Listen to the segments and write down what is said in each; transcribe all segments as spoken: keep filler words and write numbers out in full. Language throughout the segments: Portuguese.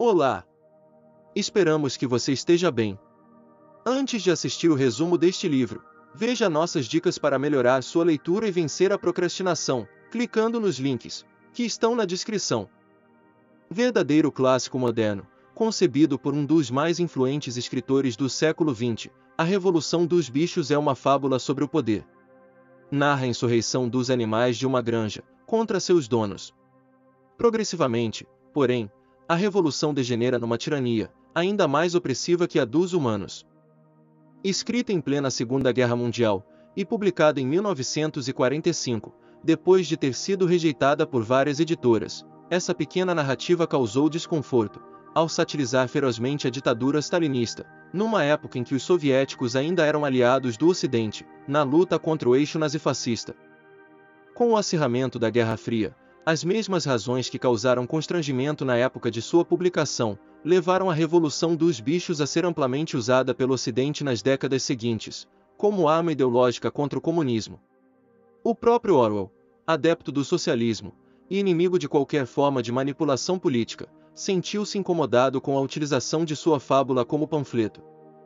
Olá! Esperamos que você esteja bem. Antes de assistir o resumo deste livro, veja nossas dicas para melhorar sua leitura e vencer a procrastinação, clicando nos links que estão na descrição. Verdadeiro clássico moderno, concebido por um dos mais influentes escritores do século vinte, A Revolução dos Bichos é uma fábula sobre o poder. Narra a insurreição dos animais de uma granja contra seus donos. Progressivamente, porém, a revolução degenera numa tirania, ainda mais opressiva que a dos humanos. Escrita em plena Segunda Guerra Mundial, e publicada em mil novecentos e quarenta e cinco, depois de ter sido rejeitada por várias editoras, essa pequena narrativa causou desconforto, ao satirizar ferozmente a ditadura stalinista, numa época em que os soviéticos ainda eram aliados do Ocidente, na luta contra o eixo nazifascista. Com o acirramento da Guerra Fria, as mesmas razões que causaram constrangimento na época de sua publicação, levaram a Revolução dos Bichos a ser amplamente usada pelo Ocidente nas décadas seguintes, como arma ideológica contra o comunismo. O próprio Orwell, adepto do socialismo, e inimigo de qualquer forma de manipulação política, sentiu-se incomodado com a utilização de sua fábula como panfleto.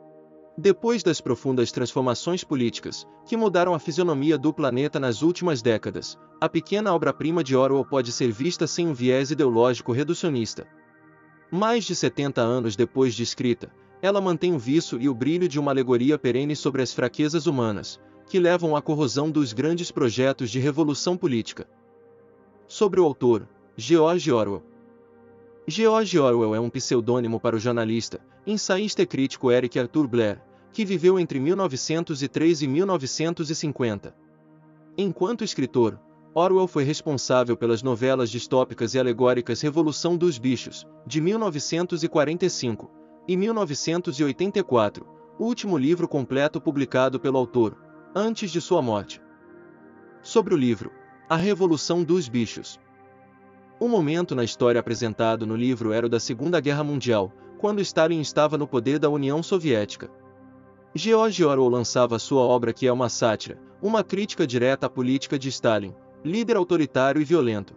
Depois das profundas transformações políticas, que mudaram a fisionomia do planeta nas últimas décadas, a pequena obra-prima de Orwell pode ser vista sem um viés ideológico reducionista. Mais de setenta anos depois de escrita, ela mantém o vício e o brilho de uma alegoria perene sobre as fraquezas humanas, que levam à corrosão dos grandes projetos de revolução política. Sobre o autor, George Orwell. George Orwell é um pseudônimo para o jornalista, ensaísta e crítico Eric Arthur Blair, que viveu entre mil novecentos e três e mil novecentos e cinquenta. Enquanto escritor, Orwell foi responsável pelas novelas distópicas e alegóricas Revolução dos Bichos, de mil novecentos e quarenta e cinco, e mil novecentos e oitenta e quatro, último livro completo publicado pelo autor, antes de sua morte. Sobre o livro, A Revolução dos Bichos. O momento na história apresentado no livro era o da Segunda Guerra Mundial, quando Stalin estava no poder da União Soviética. George Orwell lançava sua obra que é uma sátira, uma crítica direta à política de Stalin, líder autoritário e violento.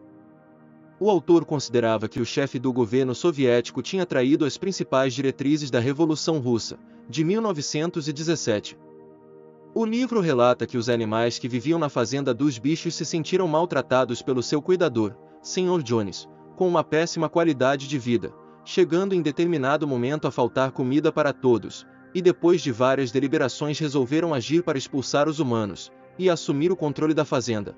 O autor considerava que o chefe do governo soviético tinha traído as principais diretrizes da Revolução Russa, de mil novecentos e dezessete. O livro relata que os animais que viviam na fazenda dos bichos se sentiram maltratados pelo seu cuidador, senhor Jones, com uma péssima qualidade de vida, chegando em determinado momento a faltar comida para todos, e depois de várias deliberações resolveram agir para expulsar os humanos, e assumir o controle da fazenda.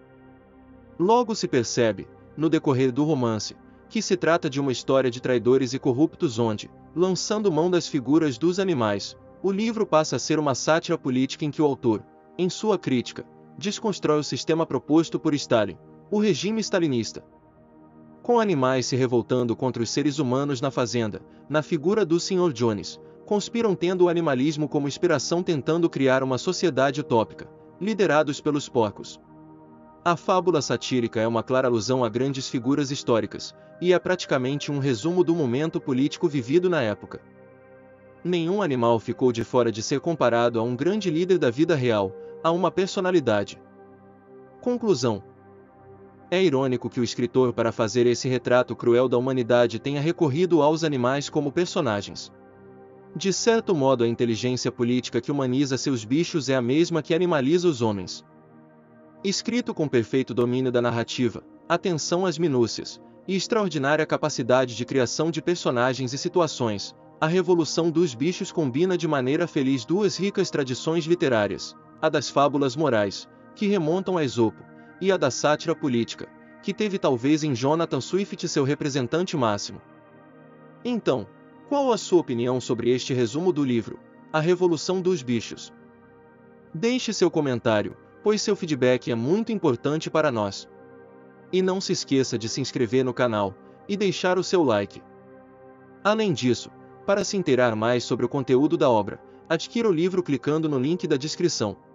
Logo se percebe, no decorrer do romance, que se trata de uma história de traidores e corruptos onde, lançando mão das figuras dos animais, o livro passa a ser uma sátira política em que o autor, em sua crítica, desconstrói o sistema proposto por Stalin, o regime stalinista. Com animais se revoltando contra os seres humanos na fazenda, na figura do senhor Jones, conspiram tendo o animalismo como inspiração tentando criar uma sociedade utópica, liderados pelos porcos. A fábula satírica é uma clara alusão a grandes figuras históricas, e é praticamente um resumo do momento político vivido na época. Nenhum animal ficou de fora de ser comparado a um grande líder da vida real, a uma personalidade. Conclusão. É irônico que o escritor, para fazer esse retrato cruel da humanidade, tenha recorrido aos animais como personagens. De certo modo, a inteligência política que humaniza seus bichos é a mesma que animaliza os homens. Escrito com perfeito domínio da narrativa, atenção às minúcias, e extraordinária capacidade de criação de personagens e situações, A Revolução dos Bichos combina de maneira feliz duas ricas tradições literárias, a das fábulas morais, que remontam a Esopo, e a da sátira política, que teve talvez em Jonathan Swift seu representante máximo. Então, qual a sua opinião sobre este resumo do livro, A Revolução dos Bichos? Deixe seu comentário, pois seu feedback é muito importante para nós. E não se esqueça de se inscrever no canal, e deixar o seu like. Além disso, para se inteirar mais sobre o conteúdo da obra, adquira o livro clicando no link da descrição.